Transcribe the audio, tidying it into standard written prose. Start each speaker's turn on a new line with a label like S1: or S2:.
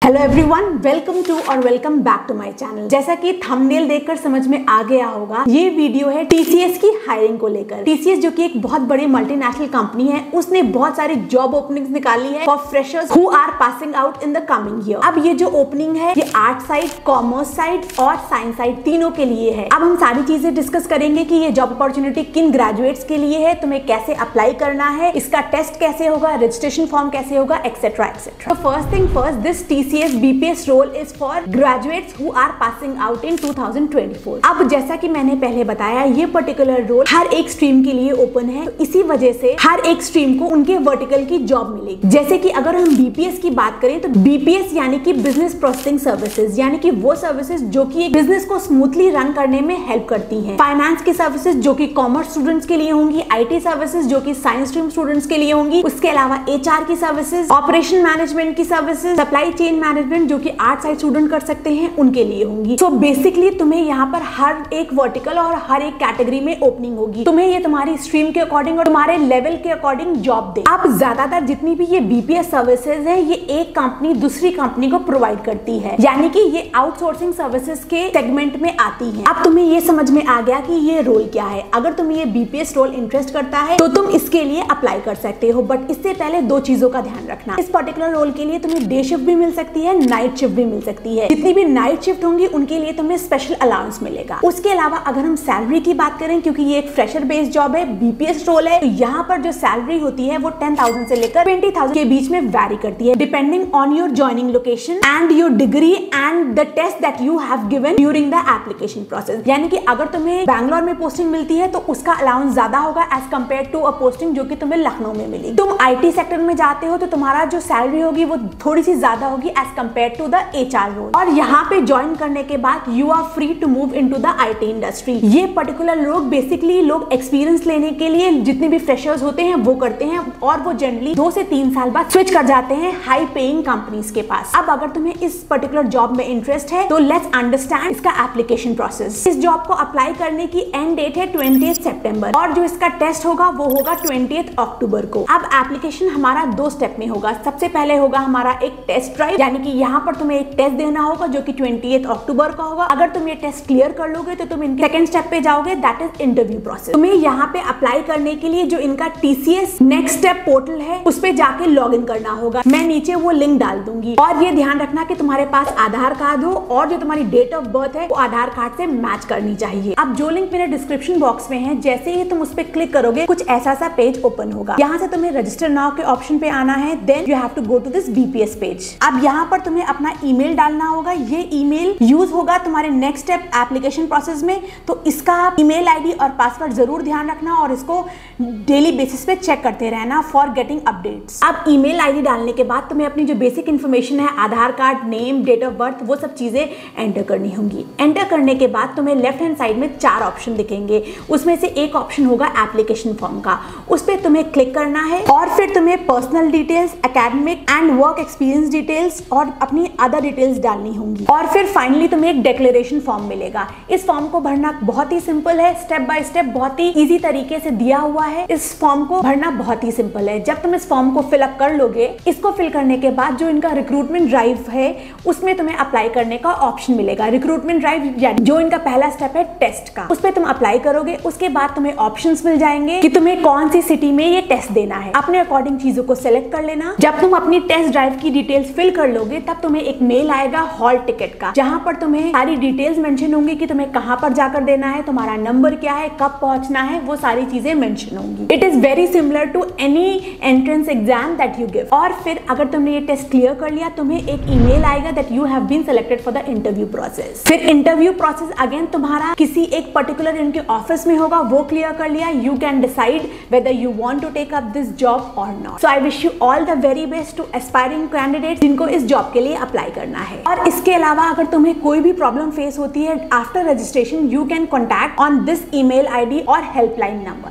S1: Hello everyone, welcome to और welcome back to my channel. जैसा कि थंबनेल देखकर समझ में आ गया होगा, ये वीडियो है टीसीएस की हायरिंग को लेकर। टीसीएस जो कि एक बहुत बड़ी मल्टीनेशनल कंपनी है, उसने बहुत सारी जॉब ओपनिंग्स निकाली है for freshers who are passing out in the coming year. अब ये जो ओपनिंग है, ये आर्ट साइड, कॉमर्स साइड और साइंस साइड तीनों के लिए है। अब हम सारी चीजें डिस्कस करेंगे कि ये जॉब अपॉर्चुनिटी किन ग्रेजुएट्स के लिए है, तुम्हें कैसे अप्लाई करना है, इसका टेस्ट कैसे होगा, रजिस्ट्रेशन फॉर्म कैसे होगा, etcetera etcetera. First thing first, this TCS BPS role is for graduates who are passing out in 2024। अब जैसा कि मैंने पहले बताया, ये पर्टिकुलर रोल हर एक स्ट्रीम के लिए ओपन है, तो इसी वजह से हर एक स्ट्रीम को उनके वर्टिकल की जॉब मिलेगी। जैसे कि अगर हम BPS की बात करें तो BPS यानी कि बिजनेस प्रोसेसिंग सर्विसेज, यानी कि वो सर्विसेज जो कि एक बिजनेस को स्मूथली रन करने में हेल्प करती हैं। फाइनेंस की सर्विसेज जो कि कॉमर्स स्टूडेंट्स के लिए होंगी, IT सर्विसेज जो कि साइंस स्ट्रीम स्टूडेंट्स के लिए होंगी, उसके अलावा HR की सर्विसेज, ऑपरेशन मैनेजमेंट की सर्विसेज, सप्लाई चेन मैनेजमेंट जो कि आर्ट साइड स्टूडेंट कर सकते हैं, उनके लिए होंगी। सो बेसिकली तुम्हें यहाँ पर हर एक वर्टिकल और हर एक कैटेगरी में ओपनिंग होगी। तुम्हें ये तुम्हारी स्ट्रीम के अकॉर्डिंग और तुम्हारे लेवल के अकॉर्डिंग जॉब दे। अब ज्यादातर जितनी भी ये BPS सर्विसेज है, ये एक कंपनी दूसरी कंपनी को प्रोवाइड करती है, यानी कि ये आउटसोर्सिंग सर्विसेज के सेगमेंट में आती है। अब तुम्हें ये समझ में आ गया कि ये रोल क्या है। अगर तुम्हें ये BPS रोल इंटरेस्ट करता है तो तुम इसके लिए अप्लाई कर सकते हो, बट इससे पहले दो चीजों का ध्यान रखना। इस पर्टिकुलर रोल के लिए तुम्हें डे शिफ्ट भी मिल सकती है, नाइट शिफ्ट भी मिल सकती है। जितनी भी नाइट शिफ्ट होंगी उनके लिए तुम्हें स्पेशल अलाउंस मिलेगा। उसके अलावा अगर हम सैलरी की बात करें, क्योंकि ये एक फ्रेशर बेस्ड जॉब है, BPS रोल है, तो यहाँ पर जो सैलरी होती है वो 10,000 से लेकर 20,000 के बीच में वैरी करती है, depending on your joining location and your degree and the test that you have given during the application process. यानी कि अगर तुम्हें बैंगलोर में पोस्टिंग मिलती है तो उसका अलाउंस ज्यादा होगा as compare to a posting जो कि तुम्हें लखनऊ में मिलेगी। तुम IT सेक्टर में जाते हो तो तुम्हारा जो सैलरी होगी वो थोड़ी सी ज्यादा होगी as compare to the HR role. और यहाँ पे ज्वाइन करने के बाद you are free to move into the IT industry. ये पर्टिकुलर लोग बेसिकली लोग एक्सपीरियंस लेने के लिए जितने भी फ्रेशर्स होते हैं वो करते हैं, और वो जनरली 2 से 3 साल बाद स्विच कर जाते हैं हाई पेइंग कंपनीज के पास। अब अगर तुम्हें इस पर्टिकुलर जॉब में इंटरेस्ट है तो लेट्स अंडरस्टैंड इसका एप्लीकेशन प्रोसेस। इस जॉब को अप्लाई करने की एंड डेट है 20 सितंबर और जो इसका टेस्ट होगा वो होगा 20 अक्टूबर को। अब एप्लीकेशन हमारा 2 स्टेप में होगा। सबसे पहले होगा हमारा एक टेस्ट ड्राइव, यानी कि यहाँ पर तुम्हें एक टेस्ट देना होगा जो कि 20 अक्टूबर का होगा। अगर तुम ये टेस्ट क्लियर कर लोगे तो तुम इनके सेकंड स्टेप पे जाओगे, दैट इज इंटरव्यू प्रोसेस। तुम्हें यहाँ पे अप्लाई करने के लिए जो इनका TCS नेक्स्ट स्टेप पोर्टल है उस पे जाके लॉग इन करना होगा। मैं नीचे वो लिंक डाल दूंगी। और ये ध्यान रखना कि तुम्हारे पास आधार कार्ड हो और जो तुम्हारी डेट ऑफ बर्थ है वो आधार कार्ड से मैच करनी चाहिए। अब जो लिंक मेरे डिस्क्रिप्शन बॉक्स में है, जैसे ही तुम उस पे क्लिक करोगे कुछ ऐसा सा पेज ओपन होगा। यहाँ से तुम्हें रजिस्टर नाउ के ऑप्शन पे आना है, then you have to go to this BPS page. अब यहाँ पर तुम्हें अपना ईमेल डालना होगा। ये ईमेल यूज होगा तुम्हारे नेक्स्ट स्टेप एप्लीकेशन प्रोसेस में, तो इसका ईमेल ID और पासवर्ड जरूर ध्यान रखना और इसको डेली बेसिस पे चेक करते रहना फॉर गेटिंग अपडेट्स। अब ईमेल ID डालने के बाद तुम्हें अपनी जो बेसिक इन्फॉर्मेशन है, Aadhaar card, name, date of birth, वो सब चीजें एंटर करनी होंगी। एंटर करने के बाद तुम्हें लेफ्ट हैंड साइड में 4 ऑप्शन दिखेंगे। उसमें से एक ऑप्शन होगा एप्लीकेशन फॉर्म का, उस पर तुम्हें क्लिक करना है और फिर तुम्हें personal details, academic and work experience details और अपनी अदर डिटेल्स डालनी होंगी। और फिर फाइनली तुम्हें एक डिक्लेरेशन फॉर्म मिलेगा। इस फॉर्म को भरना बहुत ही सिंपल है, स्टेप बाय स्टेप बहुत ही इजी तरीके से दिया हुआ है। इस फॉर्म को भरना बहुत ही सिंपल है। जब तुम इस फॉर्म को फिलअप कर लोगे, इसको फिल करने के बाद जो इनका रिक्रूटमेंट ड्राइव है उसमें तुम्हें अप्लाई करने का ऑप्शन मिलेगा। रिक्रूटमेंट ड्राइव जो इनका पहला स्टेप है टेस्ट का, उस पर तुम अप्लाई करोगे। उसके बाद तुम्हें ऑप्शंस मिल जाएंगे कि तुम्हें कौन सी सिटी में ये टेस्ट देना है। अपने अकॉर्डिंग चीजों को सिलेक्ट कर लेना। जब तुम अपनी टेस्ट ड्राइव की डिटेल्स फिल कर लोगे तब तुम्हें एक मेल आएगा हॉल टिकट का, जहां पर तुम्हें सारी डिटेल्स मेंशन होंगी कि तुम्हें कहां पर जाकर देना है, तुम्हारा नंबर क्या है, कब पहुंचना है, वो सारी चीजें मेंशन होंगी। It is very similar to any entrance exam that you give. और फिर अगर तुमने ये टेस्ट क्लियर कर लिया, तुम्हें एक ईमेल आएगा that you have been selected for the interview process. फिर इंटरव्यू प्रोसेस अगेन तुम्हारा किसी एक पर्टिकुलर इनके ऑफिस में होगा, वो क्लियर कर लिया, you can decide whether you want to take up this job और not. So I wish you all the very best to aspiring candidates जिनको इस जॉब के लिए अप्लाई करना है। और इसके अलावा अगर तुम्हें कोई भी प्रॉब्लम फेस होती है after registration, you can contact on this email ID और हेल्पलाइन नंबर।